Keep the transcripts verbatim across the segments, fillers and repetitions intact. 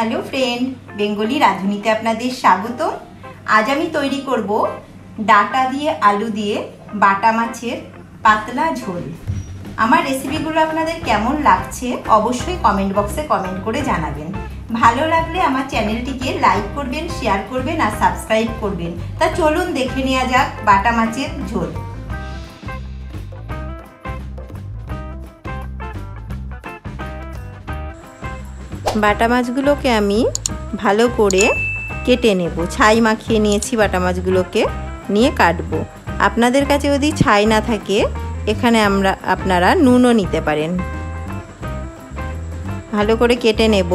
Hello friend, Bengali राधुनीते आपनादेर स्वागतम। आज आमी तैरी करब डाटा दिए आलू दिए बाटा माछेर पातला झोल। आमार रेसिपिगुलो आपनादेर केमन लागछे अवश्यई कमेंट बक्से कमेंट करे जानाबेन। भालो लागले आमार चैनलटिके लाइक करबेन, शेयर करबेन और सबस्क्राइब करबेन। ता चलुन देखे नेওয়া যাক बाटा माछेर झोल। बाटा माछगुलोके आमी भालो करे केटे नेब। छाई माखिए निয়েছি बाटा माछगुलोके निয়ে काटबो। आपनादेर काছে যদি ছাই না থাকে এখানে আমরা আপনারা নুনও নিতে পারেন। ভালো করে কেটে নেব।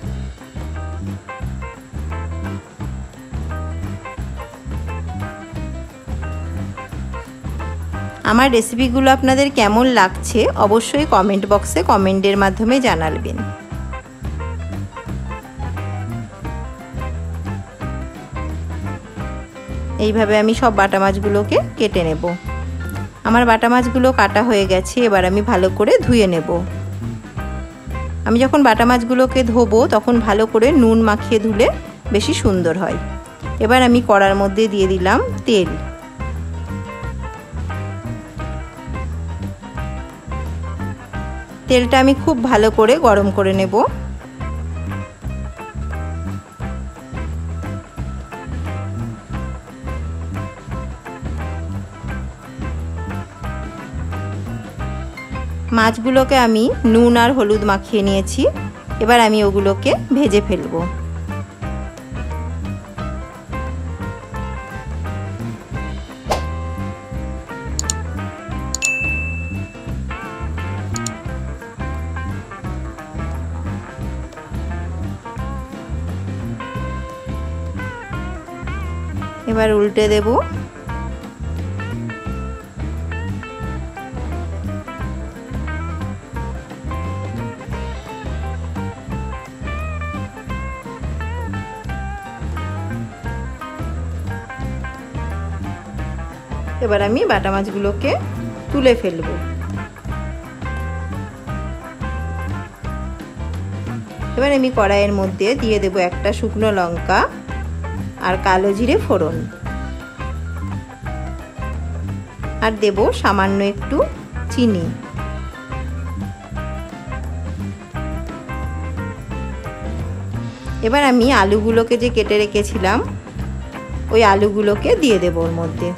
আমার রেসিপিগুলো আপনাদের কেমন লাগছে অবশ্যই কমেন্ট বক্সে কমেন্টের মাধ্যমে জানাবেন। এইভাবে আমি সব বাটা মাছগুলোকে কেটে নেব। আমার বাটা মাছগুলো কাটা হয়ে গেছে, এবার আমি ভালো করে ধুয়ে নেব। আমি যখন বাটা মাছগুলোকে ধোবো তখন ভালো করে নুন মাখিয়ে ধুলে বেশি সুন্দর হয়। এবার আমি কড়ার মধ্যে দিয়ে দিলাম তেল। তেলটা আমি খুব ভালো করে গরম করে নেব। মাছগুলোকে আমি নুন আর হলুদ মাখিয়ে নিয়েছি। এবার আমি ওগুলোকে ভেজে ফেলব। এবার উল্টে দেব। এবার আমি বাটা মাছগুলোকে তুলে ফেলব। এবার আমি কড়াইয়ের মধ্যে দিয়ে দেব একটা শুকনো লঙ্কা আর কালো জিরে ফোড়ন, আর দেব সামান্য একটু চিনি। এবার আমি আলুগুলোকে যে কেটে রেখেছিলাম ওই আলুগুলোকে দিয়ে দেব ওর মধ্যে।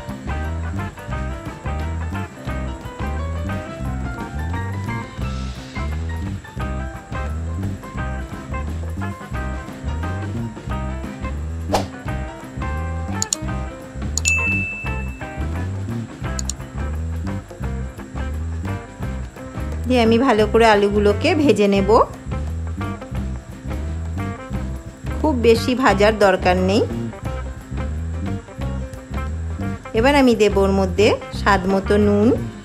দিয়ে আমি ভালো করে আলুগুলোকে ভেজে নেব। খুব বেশি ভাজার দরকার নেই। এবার আমি দেব ওর মধ্যে স্বাদ মতো নুন,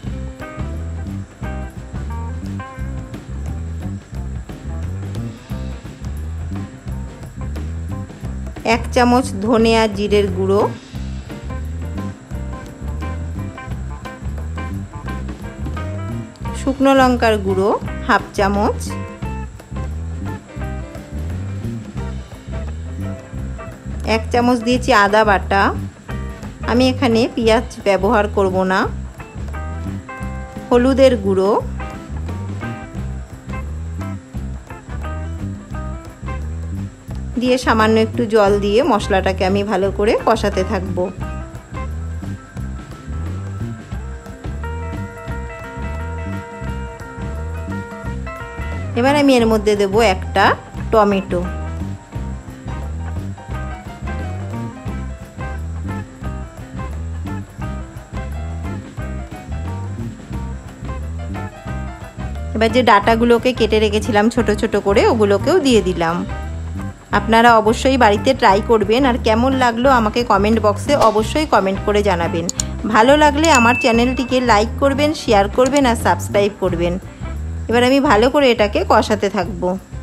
এক চামচ ধনে আর জিরের গুঁড়ো, শুকনো লঙ্কার গুঁড়ো হাফ চামচ, এক চামচ দিয়েছি আদা বাটা। আমি এখানে পেঁয়াজ ব্যবহার করব না। হলুদের গুঁড়ো, দিয়ে সামান্য একটু জল দিয়ে মশলাটাকে আমি ভালো করে কষাতে থাকব। এবার আমি এর মধ্যে দেব একটা টমেটো। এবার যে ডাটাগুলোকে কেটে রেখেছিলাম ছোট ছোট করে ওগুলোকেও দিয়ে দিলাম। আপনারা অবশ্যই বাড়িতে ট্রাই করবেন আর কেমন লাগলো আমাকে কমেন্ট বক্সে অবশ্যই কমেন্ট করে জানাবেন। ভালো লাগলে আমার চ্যানেলটিকে লাইক করবেন, শেয়ার করবেন আর সাবস্ক্রাইব করবেন। এবার আমি ভালো করে এটাকে কষাতে থাকব।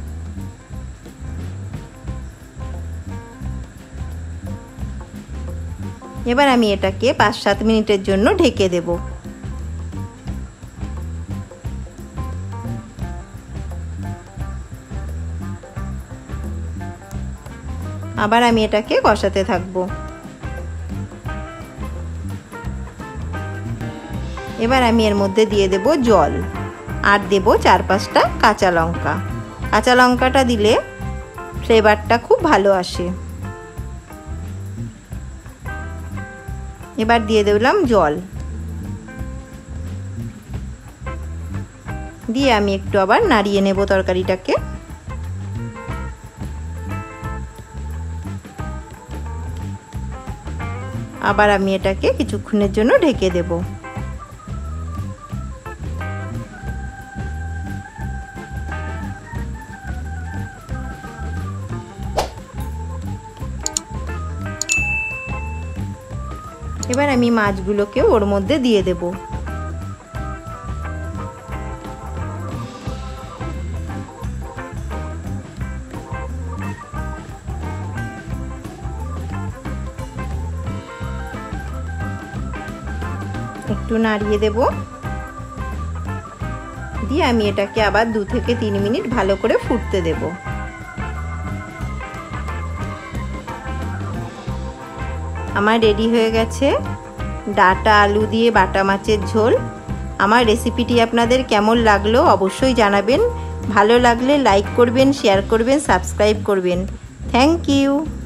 এবার আমি এটাকে পাঁচ সাত মিনিটের জন্য ঢেকে দেব। আবার আমি এটাকে কষাতে থাকবো। এবার আমি এর মধ্যে দিয়ে দেব জল আর দেব চার পাঁচটা কাঁচা লঙ্কা। কাঁচা লঙ্কাটা দিলে ফ্লেভারটা খুব ভালো আসে। এবার দিয়ে দিলাম জল, দিয়ে আমি একটু আবার নাড়িয়ে নেব তরকারিটাকে। আবার আমি এটাকে কিছুক্ষণের জন্য ঢেকে দেব। এবার আমি মাছগুলোকে ওর মধ্যে দিয়ে দেব। একটু নাড়িয়ে দেব, দিয়ে আমি এটাকে আবার দু থেকে তিন মিনিট ভালো করে ফুটতে দেব। আমার রেডি হয়ে গেছে ডাটা আলু দিয়ে বাটা মাছের ঝোল। আমার রেসিপিটি আপনাদের কেমন লাগলো অবশ্যই জানাবেন। ভালো লাগলে লাইক করবেন, শেয়ার করবেন, সাবস্ক্রাইব করবেন। Thank you.